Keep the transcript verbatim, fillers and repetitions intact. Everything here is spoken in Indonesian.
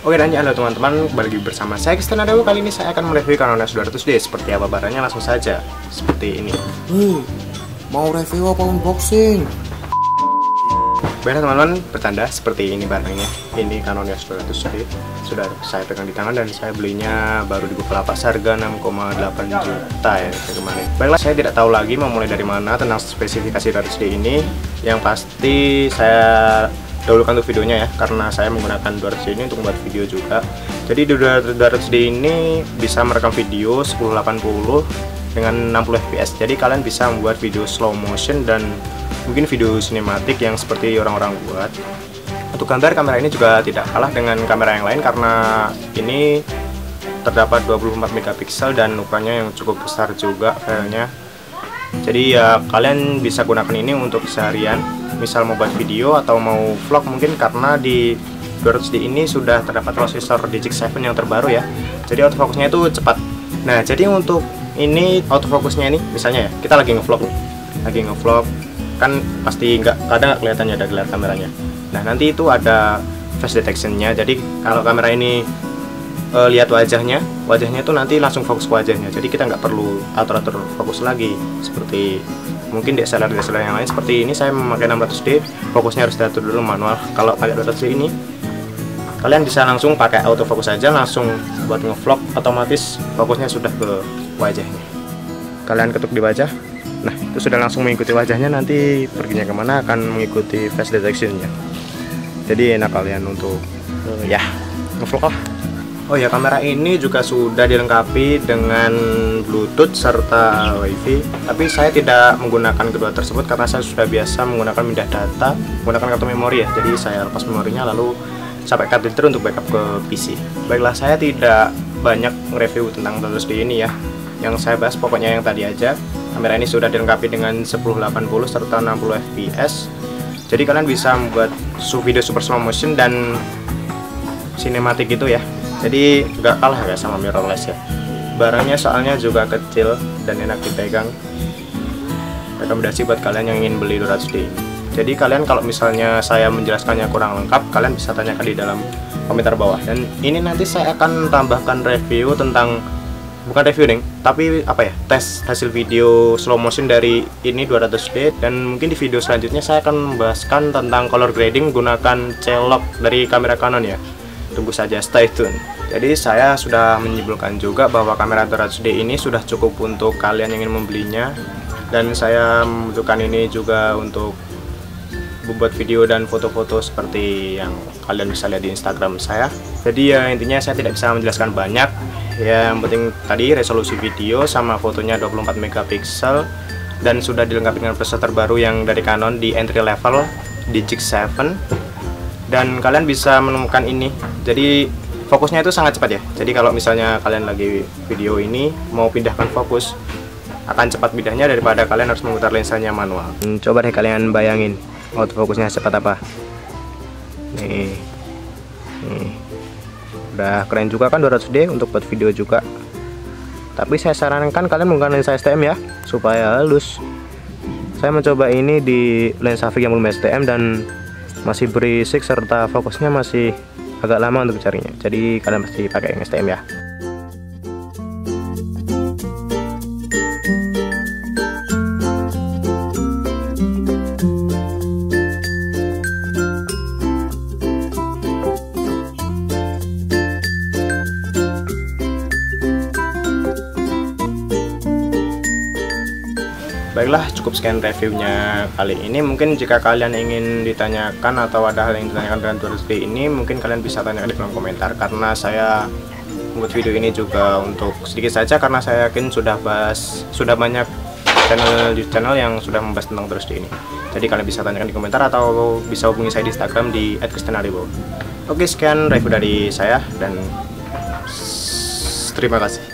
Oke dan ya halo teman-teman, kembali lagi bersama saya Kristen Adawu. Kali ini saya akan mereview Canon E O S dua ratus D. Seperti apa barangnya, langsung saja. Seperti ini. Hei, mau review apa unboxing? Baiklah teman-teman, bertanda seperti ini barangnya. Ini Canon E O S dua ratus D. Sudah saya pegang di tangan dan saya belinya baru di Bukalapak seharga enam koma delapan juta ya kemarin. Baiklah, saya tidak tahu lagi mau mulai dari mana tentang spesifikasi dua ratus D ini. Yang pasti saya dahulukan untuk videonya ya, karena saya menggunakan dua ratus D ini untuk membuat video juga. Jadi di dua ratus D ini bisa merekam video sepuluh delapan puluh dengan enam puluh F P S. Jadi kalian bisa membuat video slow motion dan mungkin video sinematik yang seperti orang-orang buat. Untuk gambar, kamera ini juga tidak kalah dengan kamera yang lain karena ini terdapat dua puluh empat megapiksel dan ukurannya yang cukup besar juga filenya. Jadi ya kalian bisa gunakan ini untuk seharian, misal mau buat video atau mau vlog mungkin, karena di dua ratus D ini sudah terdapat prosesor Digic tujuh yang terbaru ya. Jadi autofocusnya itu cepat. Nah, jadi untuk ini autofocusnya ini misalnya ya, kita lagi ngevlog nih. Lagi ngevlog kan pasti nggak, kadang nggak kelihatannya ada gelar kameranya. Nah, nanti itu ada face detection-nya. Jadi kalau kamera ini Uh, lihat wajahnya, wajahnya itu nanti langsung fokus ke wajahnya. Jadi kita nggak perlu atur-atur fokus lagi seperti mungkin D S L R D S L R yang lain. Seperti ini saya memakai enam ratus D, fokusnya harus diatur dulu manual. Kalau pakai dua ratus D ini kalian bisa langsung pakai autofocus saja, langsung buat ngevlog otomatis fokusnya sudah ke wajahnya. Kalian ketuk di wajah, nah itu sudah langsung mengikuti wajahnya, nanti perginya kemana akan mengikuti face detection-nya. Jadi enak kalian untuk uh, ya ngevlog lah. Oh ya, kamera ini juga sudah dilengkapi dengan Bluetooth serta WiFi. Tapi saya tidak menggunakan kedua tersebut karena saya sudah biasa menggunakan pindah data menggunakan kartu memori ya. Jadi saya lepas memorinya lalu sampai card reader untuk backup ke P C. Baiklah, saya tidak banyak review tentang dua ratus D ini ya. Yang saya bahas pokoknya yang tadi aja. Kamera ini sudah dilengkapi dengan sepuluh delapan puluh serta enam puluh F P S. Jadi kalian bisa membuat video super slow motion dan sinematik gitu ya. Jadi nggak kalah ya sama mirrorless ya. Barangnya soalnya juga kecil dan enak dipegang. Rekomendasi buat kalian yang ingin beli dua ratus D ini. Jadi kalian kalau misalnya saya menjelaskannya kurang lengkap, kalian bisa tanyakan di dalam komentar bawah. Dan ini nanti saya akan tambahkan review tentang, bukan review nih, tapi apa ya, tes hasil video slow motion dari ini dua ratus D. Dan mungkin di video selanjutnya saya akan membahaskan tentang color grading menggunakan C-Log dari kamera Canon ya. Tunggu saja, stay tune. Jadi saya sudah menyimpulkan juga bahwa kamera dua ratus D ini sudah cukup untuk kalian yang ingin membelinya. Dan saya membutuhkan ini juga untuk membuat video dan foto-foto seperti yang kalian bisa lihat di Instagram saya. Jadi ya intinya saya tidak bisa menjelaskan banyak. Ya, yang penting tadi resolusi video sama fotonya dua puluh empat megapiksel dan sudah dilengkapi dengan prosesor terbaru yang dari Canon di entry level Digic tujuh. Dan kalian bisa menemukan ini. Jadi fokusnya itu sangat cepat ya. Jadi kalau misalnya kalian lagi video ini mau pindahkan fokus, akan cepat pindahnya daripada kalian harus memutar lensanya manual. Hmm, coba deh kalian bayangin autofokusnya cepat apa. Nih, nih, udah keren juga kan dua ratus D untuk buat video juga. Tapi saya sarankan kalian menggunakan lensa S T M ya, supaya halus. Saya mencoba ini di lensa Vic yang belum S T M dan masih berisik serta fokusnya masih agak lama untuk carinya. Jadi kalian pasti pakai yang S T M ya. Baiklah, cukup sekian reviewnya kali ini. Mungkin jika kalian ingin ditanyakan atau ada hal yang ditanyakan dengan dua ratus D ini, mungkin kalian bisa tanyakan di kolom komentar, karena saya membuat video ini juga untuk sedikit saja karena saya yakin sudah bahas sudah banyak channel di channel yang sudah membahas tentang dua ratus D ini. Jadi kalian bisa tanyakan di komentar atau bisa hubungi saya di Instagram di et kristen adawu. Oke, sekian review dari saya dan terima kasih.